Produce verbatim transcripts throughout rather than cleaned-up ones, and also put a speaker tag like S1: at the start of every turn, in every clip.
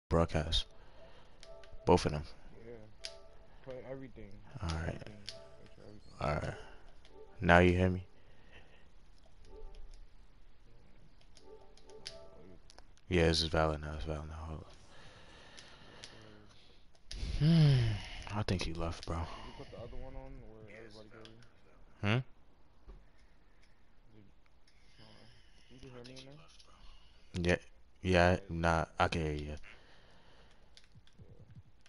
S1: broadcast. Both of them.
S2: Yeah. Play everything.
S1: Alright.
S2: Everything. Make sure everything is on.
S1: Alright. Now you hear me?
S2: It's not valid.
S1: Yeah, this is valid now. It's valid now. Hold
S2: Yes, sir.
S1: on. Hmm. I think he left, bro.
S2: Did you put the other one on where everybody goes in?
S1: Hmm?
S2: Did uh, you can hear me in there?
S1: Yeah. Yeah,
S2: Yeah.
S1: nah, I can hear you.
S2: Yeah.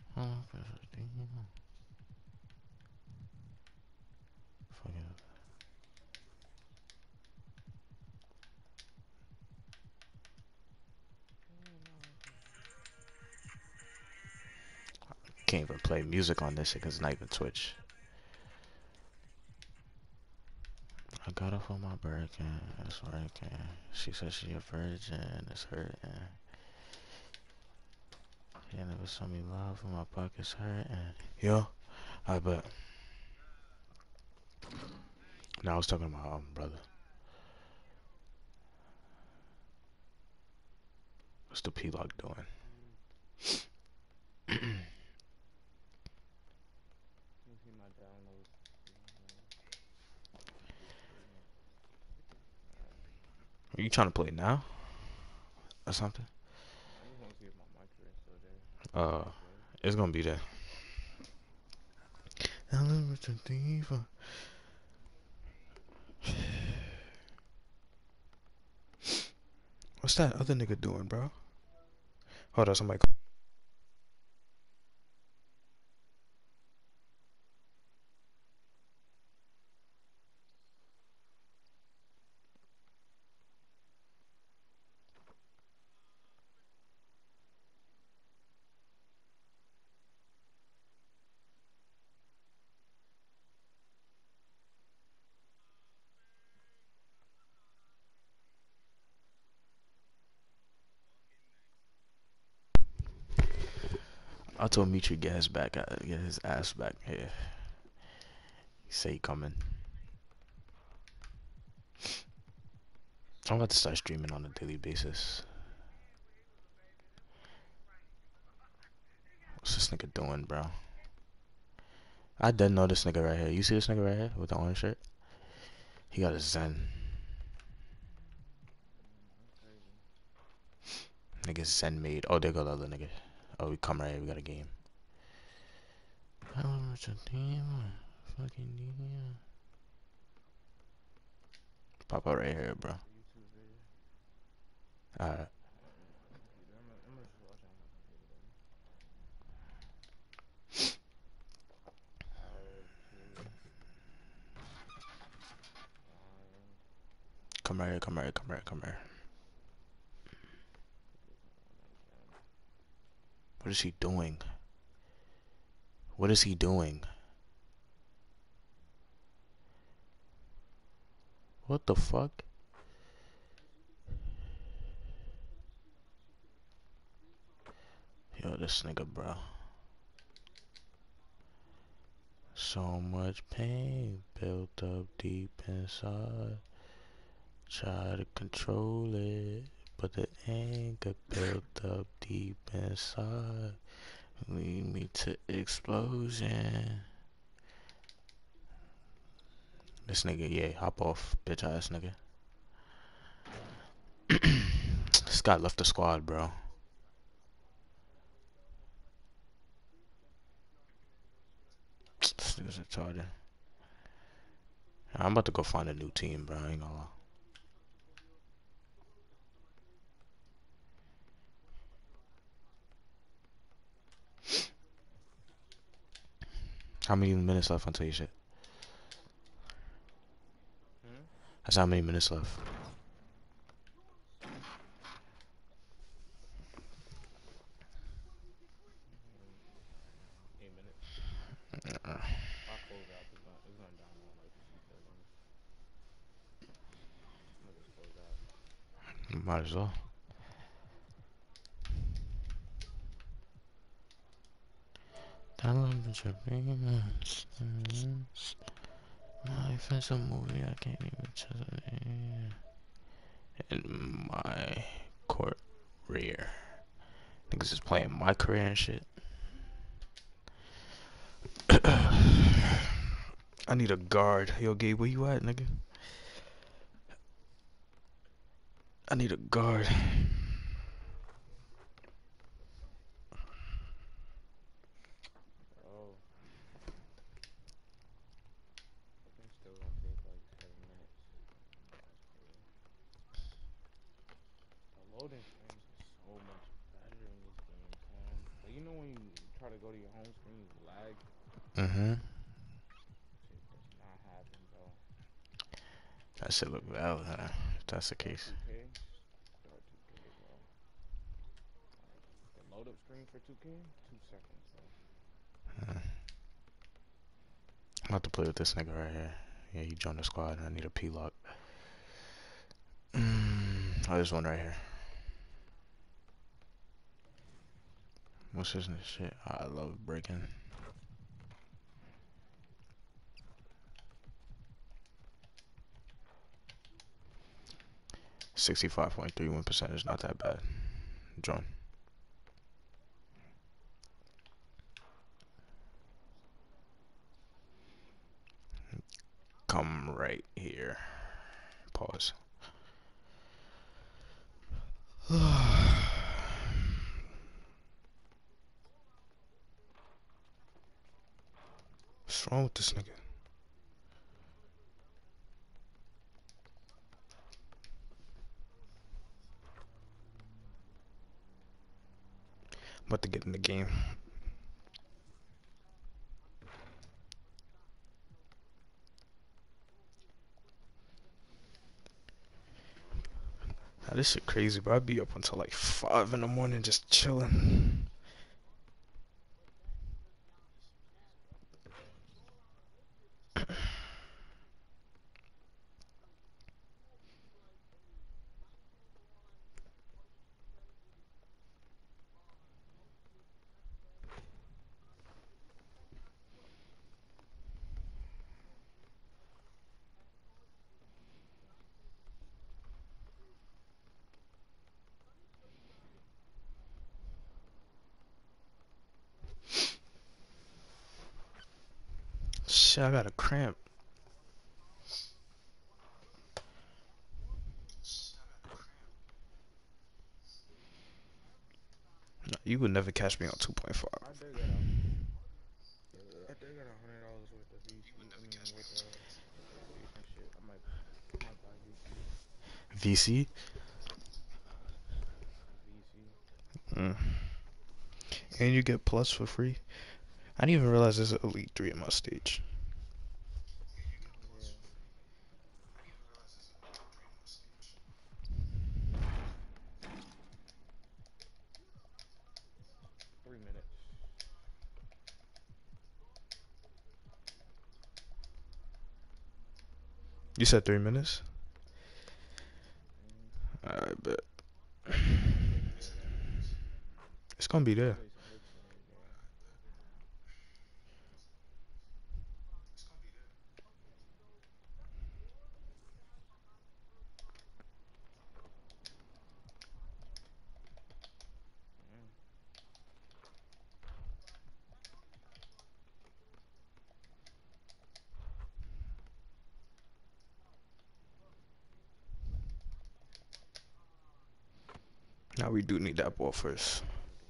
S1: Can't even play music on this shit because it's not even Twitch. I got off on my Birkin. That's working. She said she a virgin. It's hurting. She never saw me love when my pockets hurting. Yo, I bet. Now I was talking about um, brother. What's the P-Log doing?
S2: Let me see my downloads.
S1: Are you trying to play now or something?
S2: I just want to see if my mic is still there.
S1: Uh,
S2: It's good.
S1: it's gonna be there. What's that other nigga doing, bro? Hold on, somebody. I told Mitri get his back, uh, get his ass back here. He say he coming. I'm about to start streaming on a daily basis. What's this nigga doing, bro? I didn't know this nigga right here. You see this nigga right here with the orange shirt? He got a Zen.
S2: That's crazy.
S1: Nigga Zen made. Oh, there go the other nigga. Oh, we come right here. We got a game. Fucking damn. Pop out right here, bro.
S2: Watch a YouTube video.
S1: Alright.
S2: On my computer. I'm gonna, I'm gonna just watch it on my computer then. How to find
S1: Come right here. Come right here. Come right here. Come right here. What is he doing? What is he doing? What the fuck? Yo, this nigga, bro. So much pain built up deep inside. Try to control it, but the anger built up deep inside. Lead me to explosion. This nigga, yeah, hop off, bitch ass nigga. Scott left the squad, bro. This nigga's retarded. I'm about to go find a new team, bro. I ain't gonna lie. How many minutes left until you shit?
S2: Hmm?
S1: That's how many minutes left.
S2: Eight minutes. If I close out, it's gonna, it's gonna download like a few seconds. I'm gonna just close out.
S1: Might as well. Life is a movie I can't even tell it. In my court rear. Niggas is playing my career and shit. I need a guard. Yo, Gabe, where you at, nigga? I need a guard.
S2: Oh, I think still gonna take like seven minutes. That's crazy. The loading screens are so much better in this game, son. Like you know when you try to go to your home screen, you lag.
S1: Mm-hmm.
S2: Shit does not happen, bro.
S1: That shit look valid, huh? If that's the
S2: Start
S1: case.
S2: two K. Start two K, bro. Like the load up screen for two K, two seconds, bro.
S1: Uh, I'm about to play with this nigga right here. Yeah, he joined the squad. I need a P-lock. Mm, oh, there's one right here. What's his name? Shit. I love breaking. sixty-five point three one percent is not that bad. Join. Come right here. Pause. What's wrong with this nigga? I'm about to get in the game. Now, this shit crazy, bro. I'd be up until like five in the morning just chilling. Shit, I got a cramp. No, you would never catch me on two point five.
S2: I did get a, I did get a hundred dollars worth of V C. I mean, with uh, decent shit. I might, I might buy V C.
S1: V C?
S2: V C.
S1: Mm. And you get plus for free. I didn't even realize there's an Elite three in my stage.
S2: Yeah. Three minutes.
S1: You said three minutes?
S2: Mm,
S1: I bet.
S2: I'm gonna take care of that.
S1: It's gonna be
S2: I'm gonna
S1: there.
S2: play some dictionary, bro. Mm.
S1: Now we do need that ball first.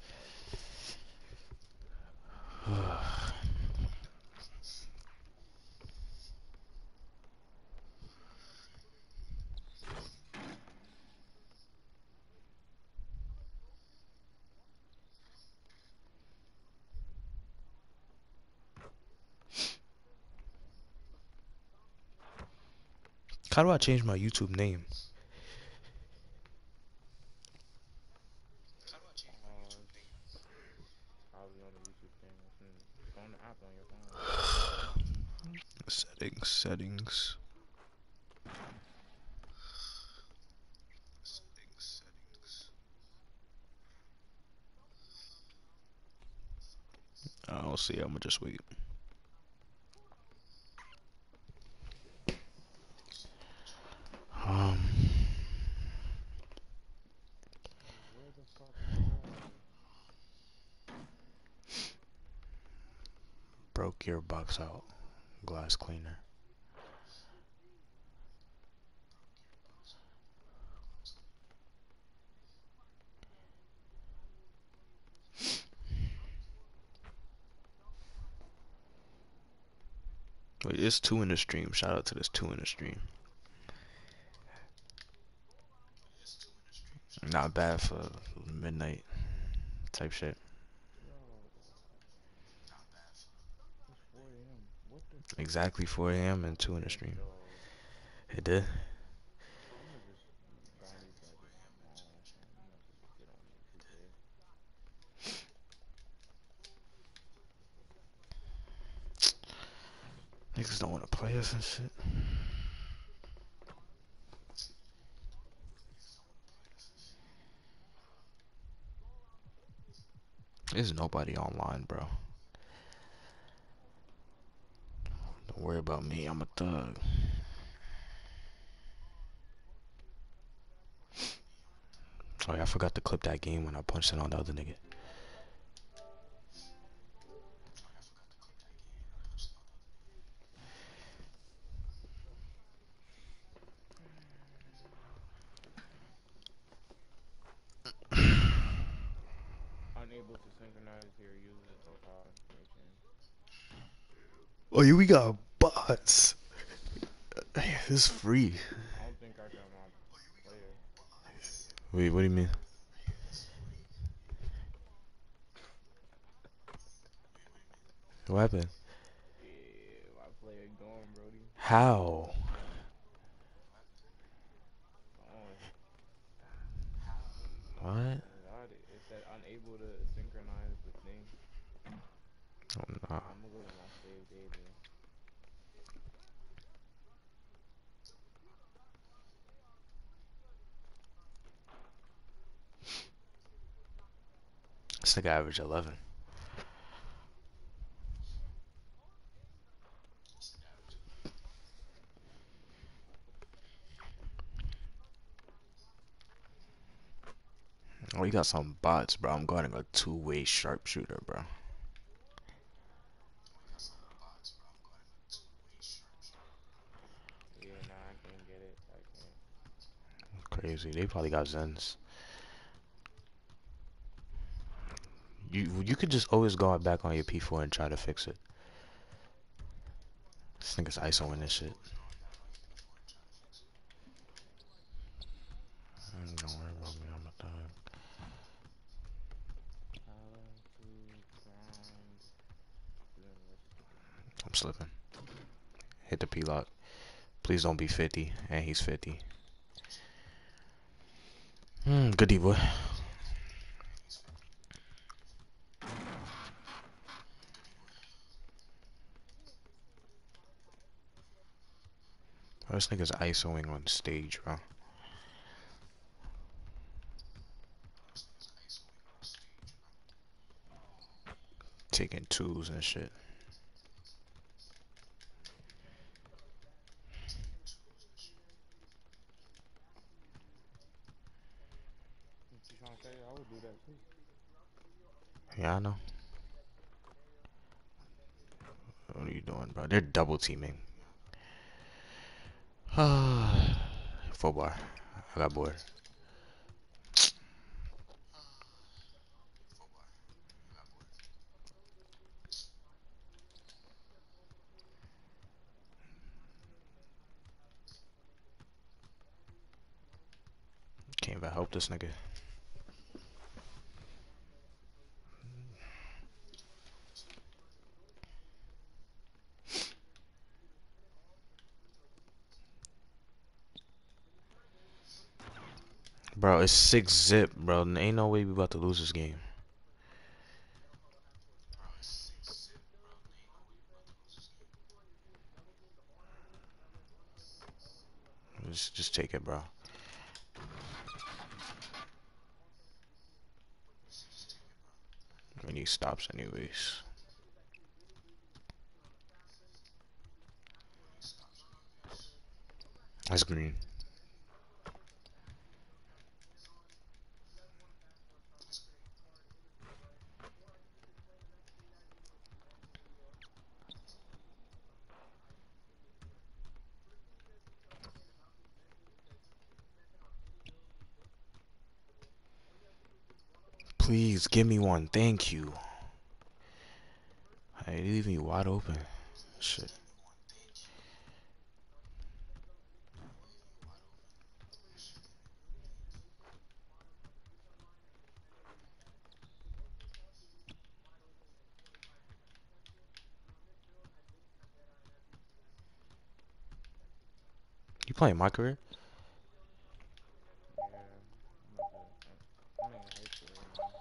S1: How do I change my YouTube name?
S2: Uh, probably on the YouTube thing. It's, in, it's on the app on your phone.
S1: Settings, settings. I don't see. I'm gonna just wait. Um,
S2: Where the fuck is Trey?
S1: gearbox out. Glass cleaner. Wait, there's two in the stream. Shout out to this two in the stream. Not bad for midnight type shit.
S2: Yo, it's four A M. What the fuck?
S1: Exactly four A M and two in the
S2: Let's
S1: stream.
S2: go.
S1: It did.
S2: I'm gonna just buy me budget tomorrow. So I'm about to just get on the two K.
S1: Niggas don't want to play us and shit. There's nobody online, bro. Don't worry about me. I'm a thug. Oh yeah, I forgot to clip that game when I punched it on the other nigga.
S2: Unable to synchronize your user profile information.
S1: Oh yeah, we got bots. It's free.
S2: I don't think I got my player.
S1: Wait, what do you mean? What happened?
S2: Yeah, my player gone, Brody.
S1: How?
S2: Gone.
S1: What?
S2: Oh God, it, it said unable to synchronize the thing.
S1: Oh, nah.
S2: I'm gonna go to my save data.
S1: This nigga average eleven. Oh, you got some bots, bro. I'm guarding a two-way sharpshooter, bro.
S2: Yeah, nah, I can't get it. I can't.
S1: Crazy. They probably got Zens. You you could just always go back on your P four and try to fix it. This nigga's ISOing this shit. Don't worry about me. I'm a thug. I'm slipping. Hit the P-lock. Please don't be fifty. And he's fifty. Hmm, good D, boy. Oh, this nigga's ISOing on stage, bro. Taking twos and shit.
S2: What you trying to say? I would do that too.
S1: Yeah, I know. What are you doing, bro? They're double teaming. Full bar. I got bored. Can't even help this nigga. Bro, it's six zip, bro. Ain't no way we about to lose this game. Just, just take it, bro. We need stops anyways. That's green. Please give me one. Thank you. Hey, you leave me wide open. Shit. You playing my career?
S2: Yeah, I'm about to. I'm in high school right now.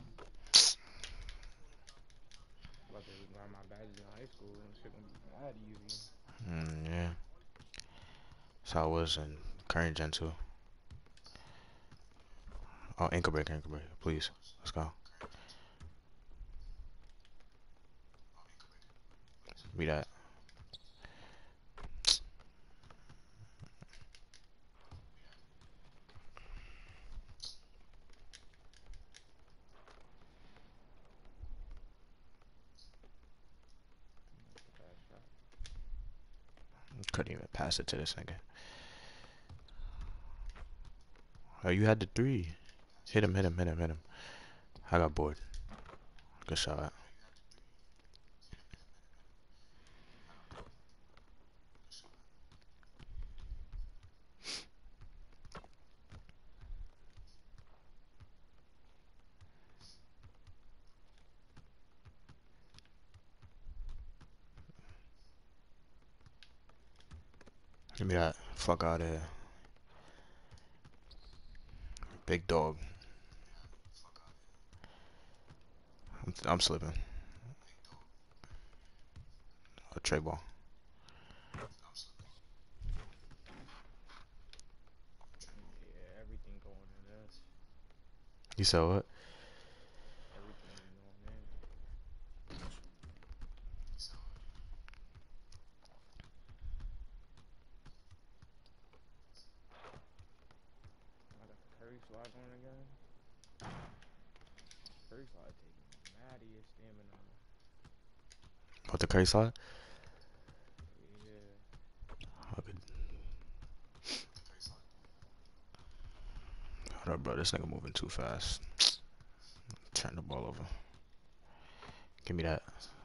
S2: About to grind my badges in high school and shit gonna be mad easy.
S1: Mm, yeah. That's how it was in current gen too. Oh, ankle break, ankle break. Please. Let's go. Be that.
S2: That's a bad shot.
S1: Couldn't even pass it to this nigga. Oh, you had the three. Hit him, hit him, hit him, hit him. I got bored. Good shot. Give me that. Fuck out of here. Big dog. I'm, I'm slipping. A tray ball.
S2: Yeah, everything going in this.
S1: You said what?
S2: Everything going in. I got the Curry slide on again. Curry slide taking matty stamina.
S1: What the curry slide?
S2: Yeah.
S1: I could. Hold up, bro. This nigga moving too fast. Turn the ball over. Give me that.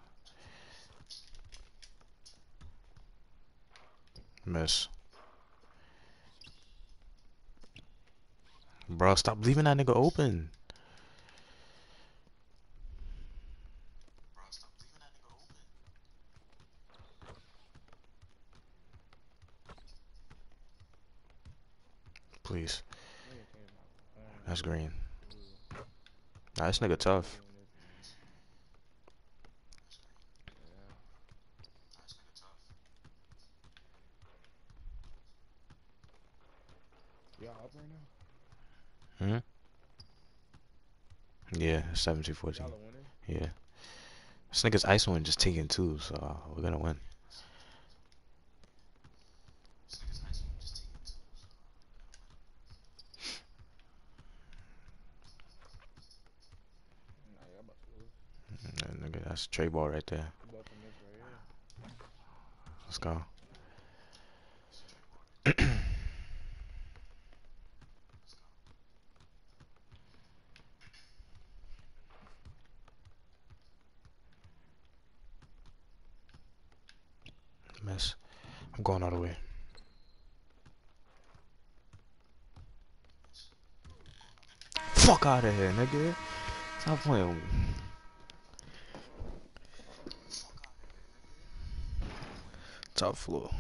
S1: Miss. Bro, stop leaving that nigga open. Please.
S2: Nigga changed my corner.
S1: That's green.
S2: Ooh.
S1: Nah, this nigga
S2: Nigga
S1: tough.
S2: doing this, man. Yeah. Y'all up right now?
S1: Hmm? Yeah, seventeen fourteen.
S2: Y'all are winning?
S1: Yeah. This nigga's ice one just taking two, so uh, we're gonna win.
S2: Nah, y'all about to lose.
S1: Yeah, nigga, that's a tray ball right there.
S2: You about to miss right here.
S1: Let's go. Miss. I'm going all the way. Fuck out of here, nigga. Stop playing. Top floor.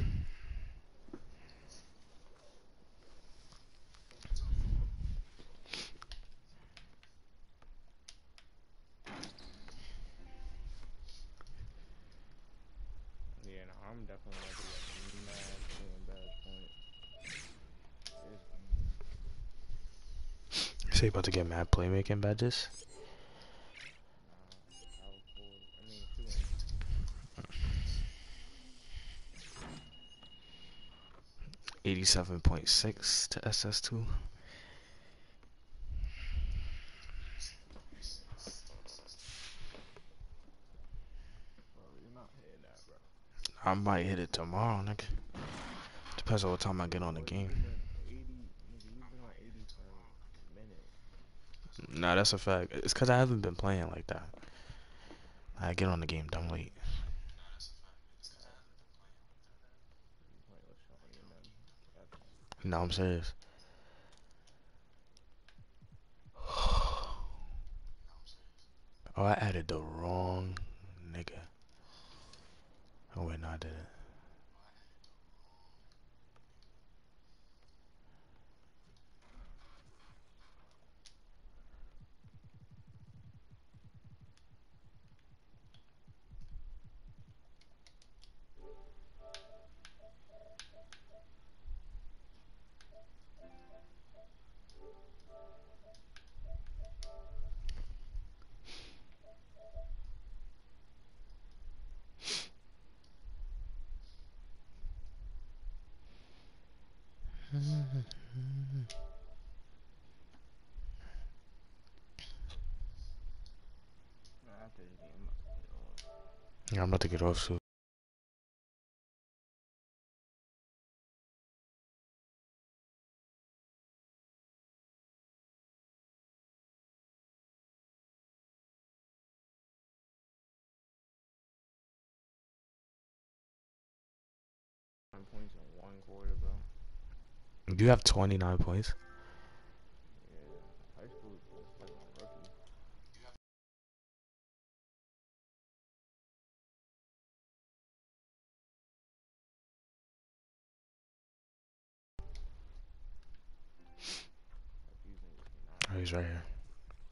S2: Yeah, no, I'm definitely about to get mad playing bad point this game.
S1: You say you about to get mad playmaking badges?
S2: Nah, power forward. I mean, shooting.
S1: eighty-seven point six to S S two.
S2: Bro, you're not hitting that, bro.
S1: I might hit it tomorrow, nigga. Depends on what time I get on the
S2: Bro,
S1: game.
S2: you've been eighty, nigga, you've been on eighty for a minute.
S1: Nah, that's a fact. It's because I haven't been playing like that. I get on the game dumb late.
S2: You playing with Shawnee and them. That's
S1: No, I'm serious. Oh, I added the wrong nigga. Oh wait, no, I didn't.
S2: nah, after this game, I'm about to get off.
S1: Yeah, I'm about to get off soon.
S2: Nine points in one quarter, bro.
S1: You have twenty-nine points.
S2: Yeah, high school was like my rookie. Like these niggas cannot
S1: Oh, he's right
S2: score,
S1: here.
S2: bro.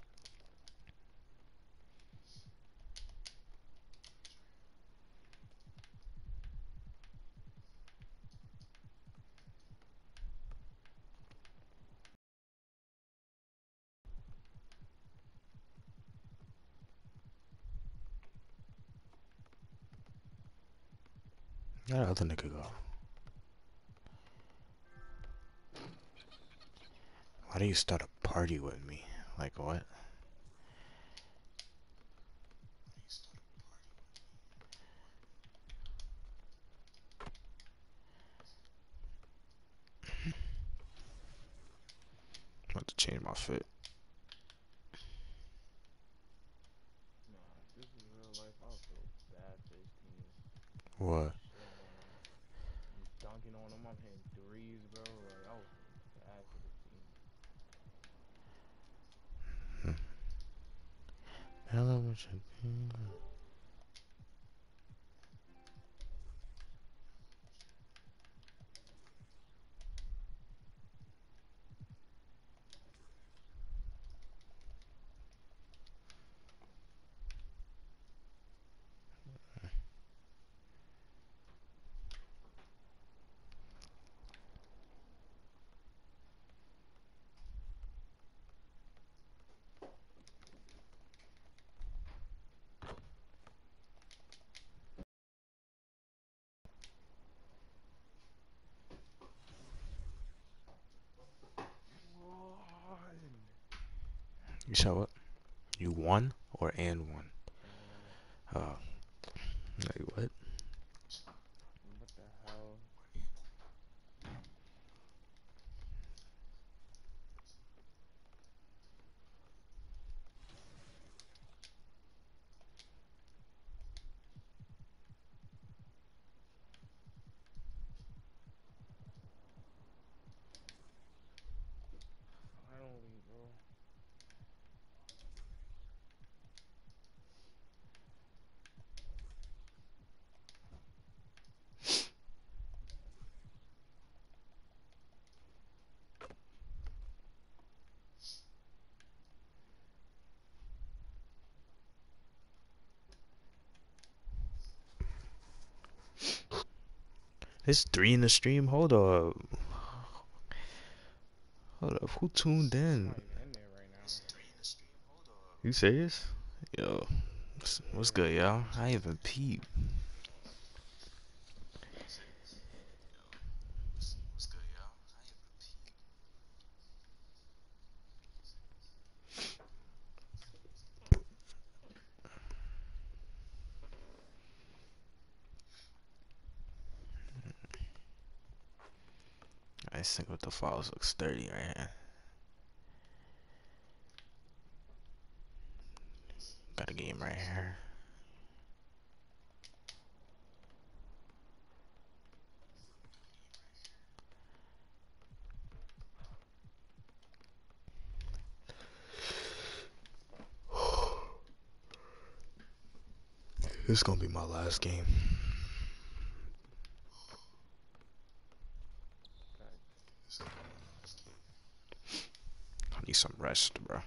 S1: Where the other nigga go? Why do you start a party with me? Like what? I'm about to change my fit.
S2: Nah, if this was real life, I would feel bad for this team. I'm
S1: What?
S2: shitting on them. I'm dunking on them. I'm hitting threes, bro. Like, I would feel bad for this team.
S1: Hello, what's up?
S2: Run!
S1: You said what? You won or and won?
S2: And
S1: Oh, like what?
S2: what the hell? Finally, bro.
S1: It's three in the stream. Hold up. Hold up. Who tuned
S2: I'm
S1: in?
S2: not even in there right now.
S1: You serious? Yo, what's, what's
S2: Yeah.
S1: good, y'all? I ain't even peep. I think with the files looks sturdy right here. him right here. This is gonna be my last game. I need some rest, bro.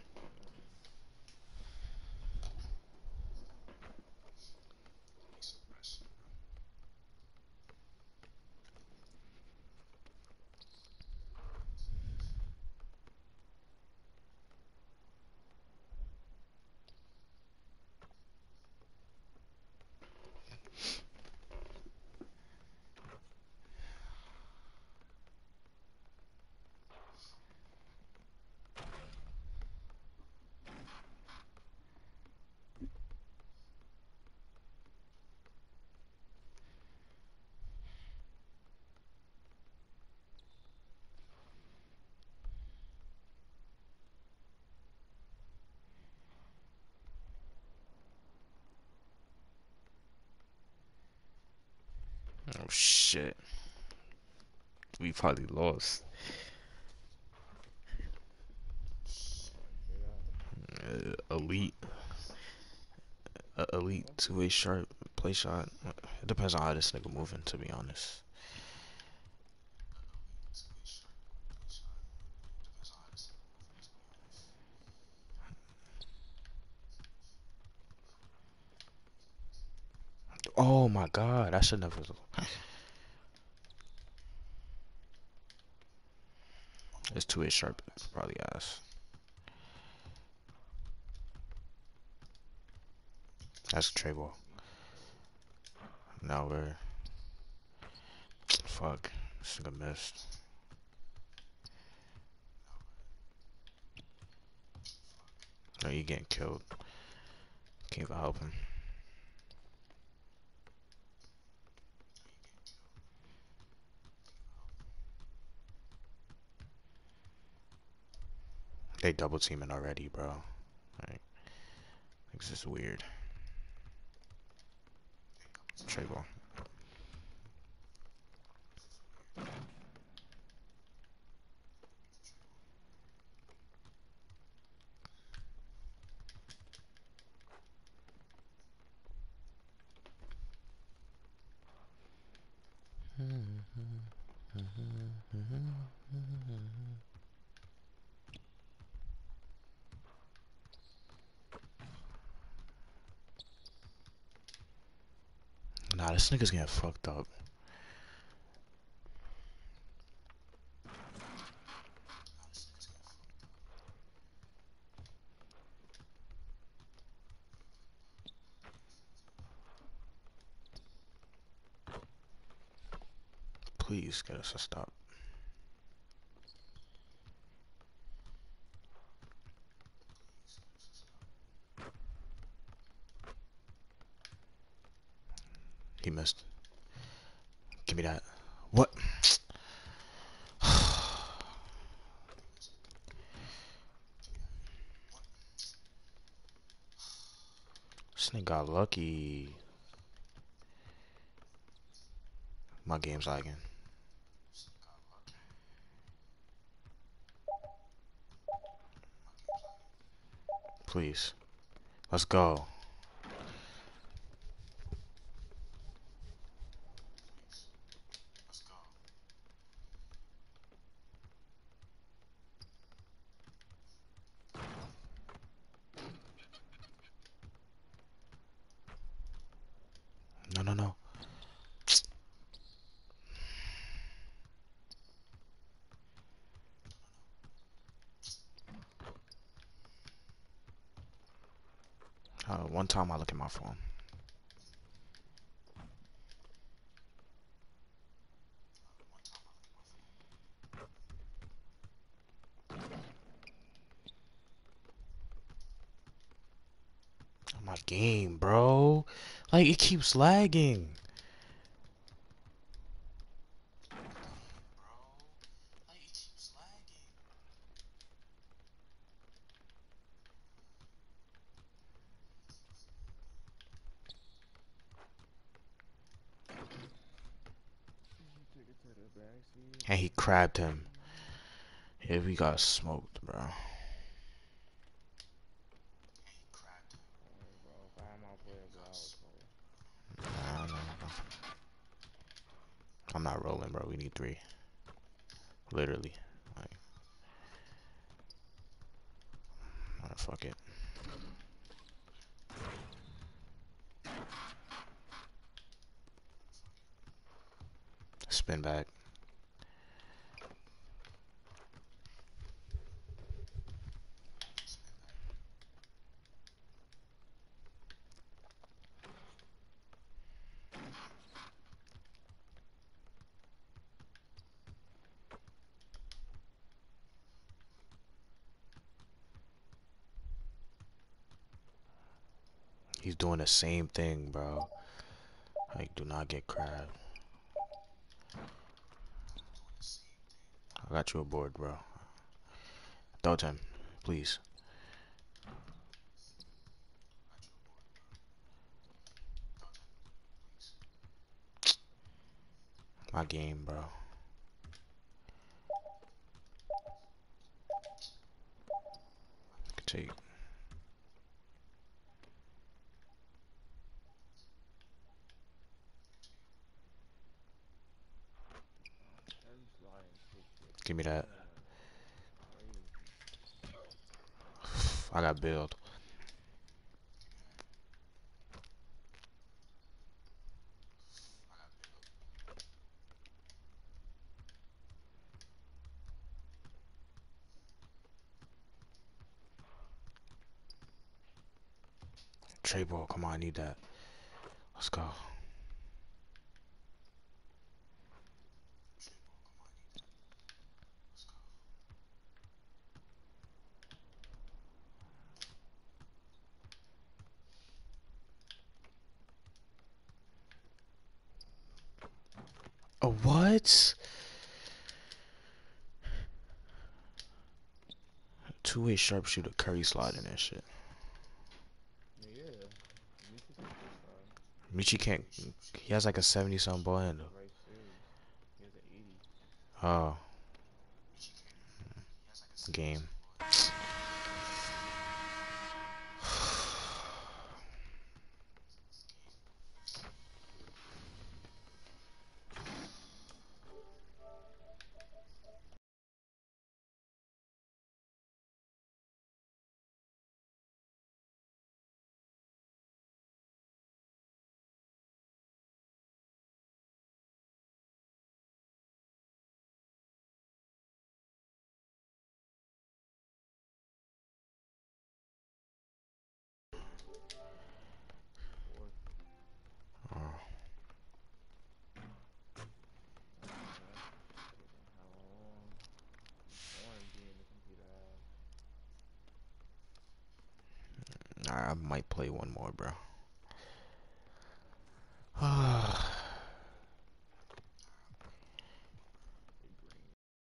S1: Oh shit. We probably lost. Uh, elite. Uh, elite two-way sharp play shot. It depends on how this nigga moving, to be honest. Oh my god, I should never. It's two-way sharp, probably ass. That's a tray ball. Now we're. Fuck. This nigga missed. No, you getting killed. Can't even help him. They double teaming already, bro. Like, this is weird. Tray ball. Nah, this nigga's getting fucked up. Please get us a stop. He missed. Give me that. What? This nigga got lucky. My game's lagging. Please. Let's go. No, no, no. Uh, one time I look at my phone. My game, bro. Like, it keeps lagging.
S2: backseat.
S1: And he crabbed him. Yeah, we got smoked, bro.
S2: Hey, bro, if I had my player, bro, I would play.
S1: Nah, nah, bro. I'm not rolling, bro. We need three. Literally. Like, alright, fuck it. Spin back. He's doing the same thing, bro. Like, do not get crabbed. I got you aboard, bro. Throw time, please. My game, bro. Take.
S2: Them sliding kick shit.
S1: Give me that.
S2: Man, crazy.
S1: I got build. Trey ball, come on, I need that. Let's go. A what? Two-way sharpshooter, Curry slide in that shit.
S2: Yeah. Michi can still slide.
S1: Michi can't. He has like a seventy something ball handle.
S2: Right series. He has an eighty.
S1: Oh. Game.
S2: Fourth.
S1: Oh.
S2: Oh, that's taking how long? Warren being the computer ass.
S1: I might play one more, bro.
S2: Big green.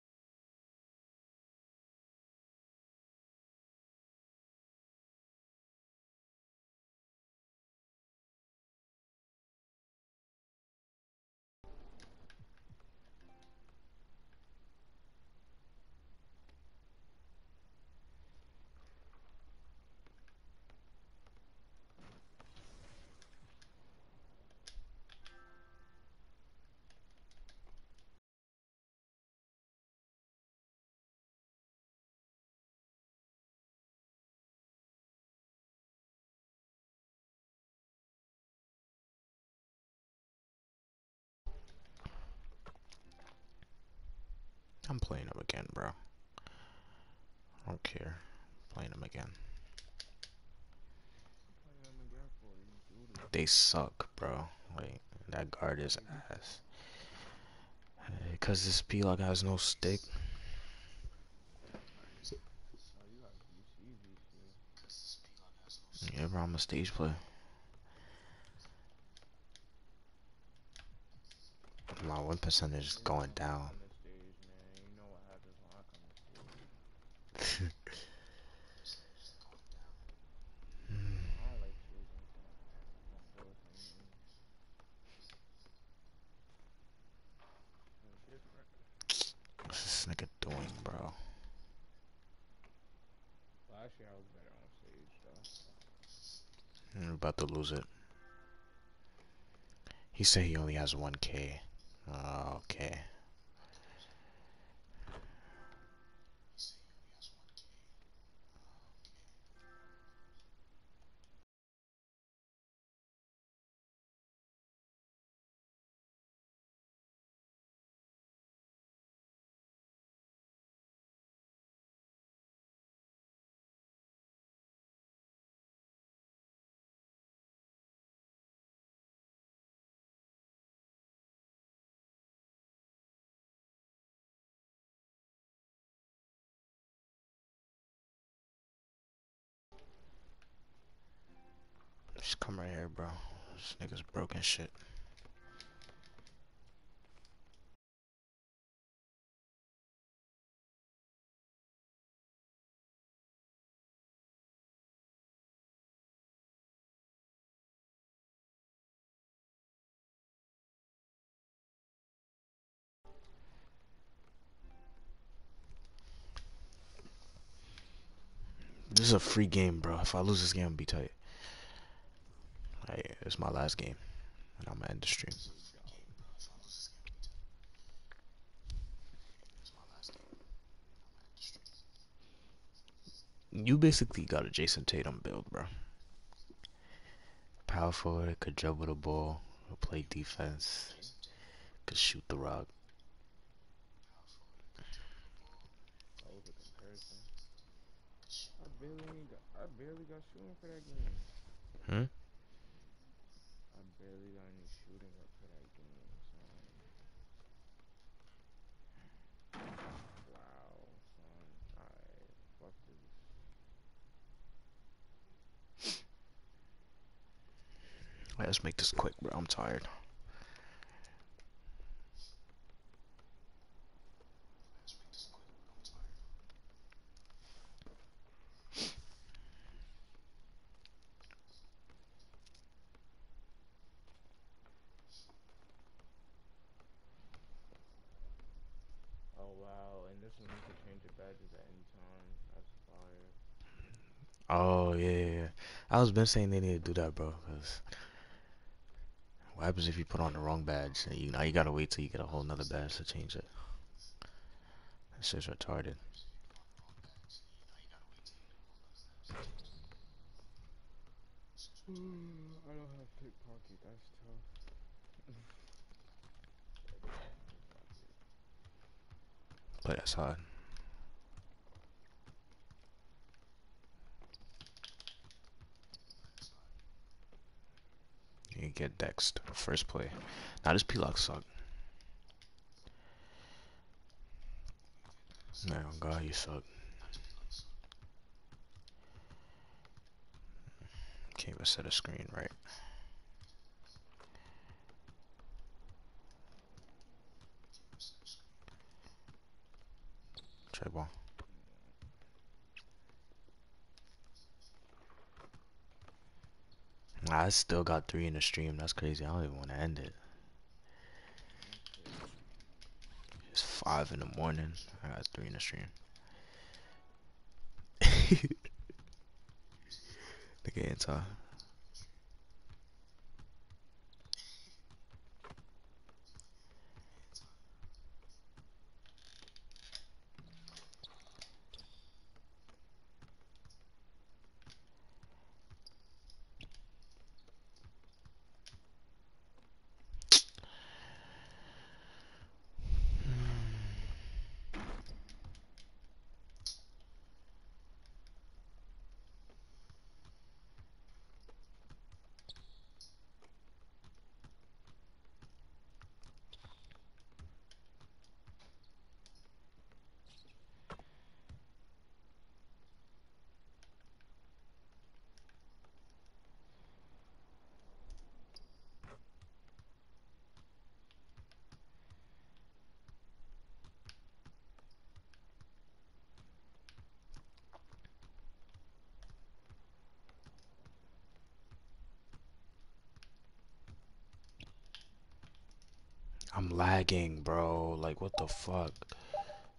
S1: I'm playing him again, bro. I don't care. Playing him again.
S2: Playing them again for you, dude.
S1: They suck, bro. Like, that guard is ass. Because this P-Lock has no stick.
S2: Oh, you got U C V shit.
S1: Yeah, bro, I'm a stage player. My win percentage is
S2: You
S1: going
S2: don't
S1: down.
S2: come to stage, man. You know what happens when I come to stage. I don't like staging so I feel the same way. That shit's
S1: What's this nigga doing, bro?
S2: Last year I was better on stage though.
S1: We're about to lose it. He said he only has one K. Oh, okay. Just come right here, bro. This nigga's broken shit. This is a free game, bro. If I lose this game, I'm gonna be tight. Alright, it's my last game. And I'm gonna end the stream. You basically got a Jason Tatum build, bro. Power forward, could dribble the ball, play defense, could shoot the rock.
S2: That was a comparison. I barely got, I barely got shooting for that game.
S1: Hmm?
S2: I barely got any shooting up for that game, son. Wow, son. Alright, fuck this.
S1: Let's make this quick, bro. I'm tired.
S2: Oh wow, and this one you can change your badges at any time. That's fire.
S1: Oh, yeah, yeah, yeah. I was been saying they need to do that, bro. Cause what happens if you put on the wrong badge? And you now you gotta wait till you get a whole nother badge to change it. That shit's retarded.
S2: I don't have pickpocket, that's tough.
S1: But that's hard. You get dexed first play. Now this P-Lock suck. Man, oh God, you suck. Can't even set a screen right. Try ball. I still got three in the stream. That's crazy. I don't even want to end it. It's five in the morning. I got three in the stream. Nigga anti. I'm lagging, bro. Like, what the fuck?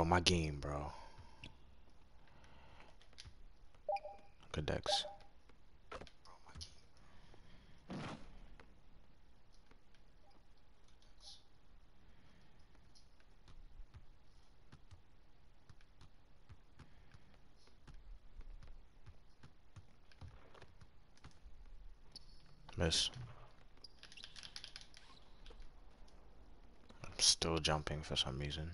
S1: my game, bro. Good decks. Miss. I'm still jumping for some reason.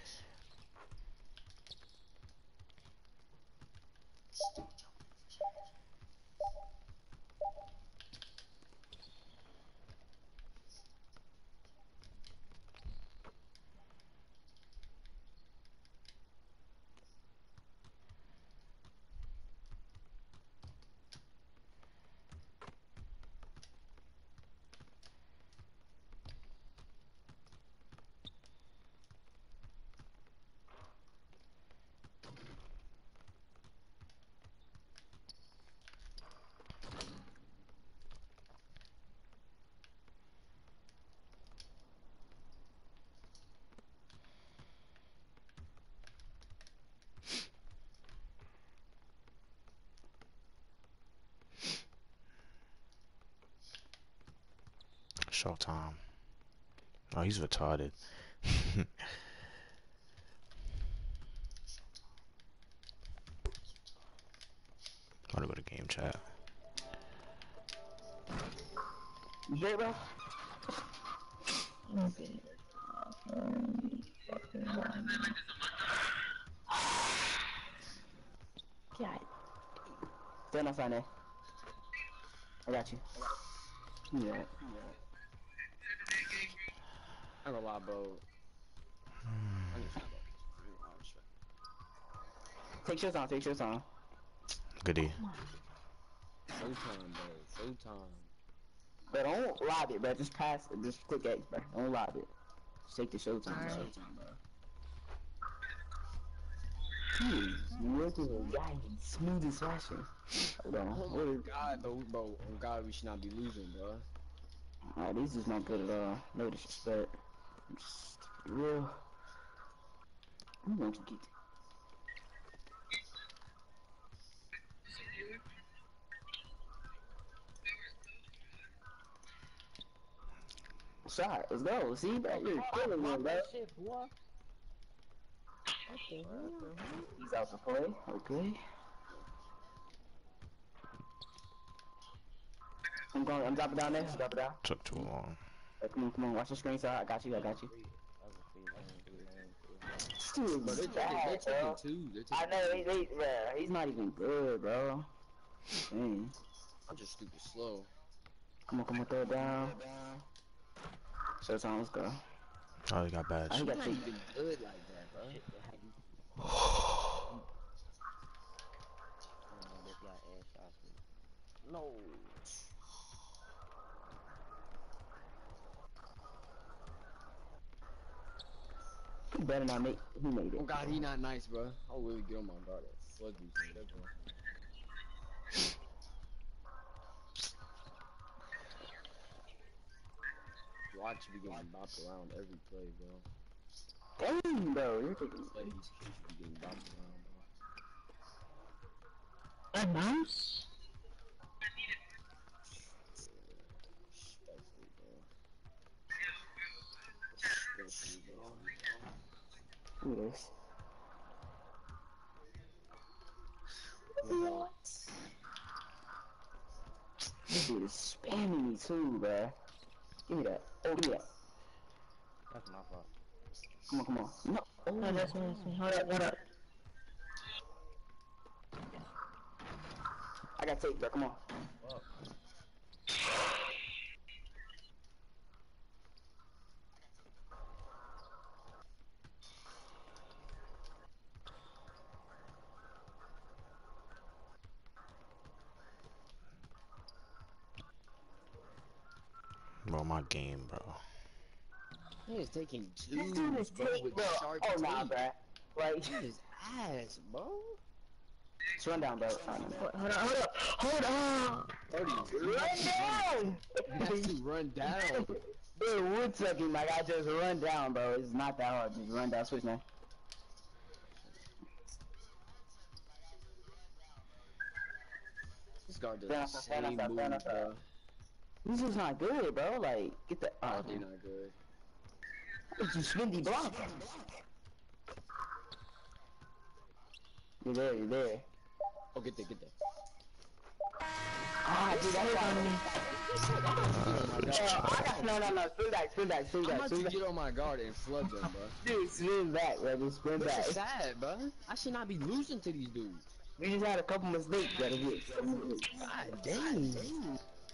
S1: Short time. Oh, he's retarded. I'm gonna go to game chat.
S3: J, bro? Okay. God. Stand outside there. I got you. Yeah.
S4: I'm gonna lie, bro. I need to stop.
S3: Take your time, take your time.
S1: Goodie.
S4: Showtime, bro. Showtime.
S3: But don't lob it, bro. Just pass it. Just click X, bro. Don't lob it. Just take the showtime, bro. Showtime, bro. Hmm. Look at the guy. Smooth as fashion. Hold on.
S4: Oh
S3: What
S4: my
S3: is...
S4: god, though, bro. On God, we should not be losing, bro.
S3: Oh, this is not good at all. No disrespect. Just real. I'm going to get it. Shot. Let's go. See, bro. You're killing me, bro.
S4: Shit, boy. What the hell?
S3: He's out to play. Okay. I'm going. I'm dropping down there. Drop it down.
S1: Took too long.
S3: Hey, come on, come on. Watch the screen, sir. I got you. I got you. Dude,
S4: Bro, they're taking, they're taking two. They're taking
S3: I know.
S4: two.
S3: He, he, bro, he's not even good, bro. Dang.
S4: I'm just stupid slow.
S3: Come on, come on. Throw it down. Showtime. Let's go.
S1: Oh, he got
S3: I
S1: badge.
S3: he got
S4: Not
S3: two.
S4: even good like that, bro. No.
S3: He better not make. He made
S4: Oh
S3: it.
S4: God, he not nice, bro. I'll really get on my guard. Slug these niggas, bro. Watch me getting bopped around every play, bro.
S3: Dang, bro. You're taking.
S4: Play, you should be getting bopped around, bro.
S3: A mouse?
S4: Respectfully, bro. Respectfully, bro.
S3: Who this?
S4: What?
S3: This dude is spamming me too, bro. Give me that. Oh, give me that.
S2: That's my fault.
S3: Come on, come on. No. Oh,
S5: No, that's me, that's me. Hold up, hold up.
S3: I got tape, bro. Come on.
S2: Fuck.
S1: Bro, my game, bro.
S4: He is taking two,
S3: This dude is
S4: bro,
S3: tape,
S4: with
S3: bro.
S4: sharp
S3: Oh, nah,
S4: tape.
S3: bro. Like,
S4: His ass, bro.
S3: just run down, bro. Fine, man.
S5: Hold on, hold up, hold on.
S4: thirty.
S3: Run down!
S4: You have to run down.
S3: Dude, wood sucking, like, I just run down, bro. It's not that hard. Just run down. Switch now.
S4: guard does
S3: Stand
S4: the
S3: outside, stand
S4: same
S3: outside, stand
S4: move,
S3: outside.
S4: bro.
S3: This is not good, bro. Like, get the.
S4: Oh,
S3: Oh,
S4: they not good.
S3: it's you spindy block. You're there, you're there.
S4: Oh, get there, get there.
S3: Ah, dude, that's
S5: on me.
S4: Oh my
S3: Uh,
S4: god.
S3: I got, no, no, no, spin back, spin back, spin
S4: I'm
S3: back,
S4: about
S3: spin
S4: to
S3: back.
S4: get on my guard and flood them, bro.
S3: Dude, spin back, bro, just spin
S4: This
S3: back.
S4: is sad, bro. I should not be losing to these dudes.
S3: We just had a couple mistakes, gotta get.
S4: God dang.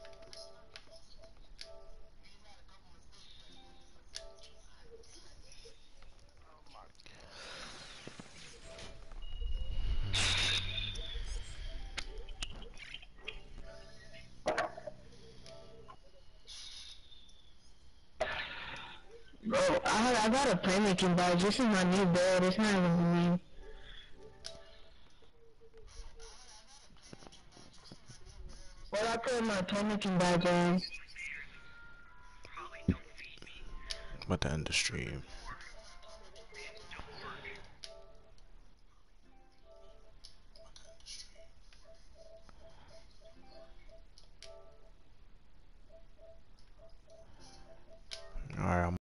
S5: Bro, I, I got a playmaking badge. This is my new build. It's not even me. Well, I put my playmaking badge on.
S1: About to end the stream. Alright, I'm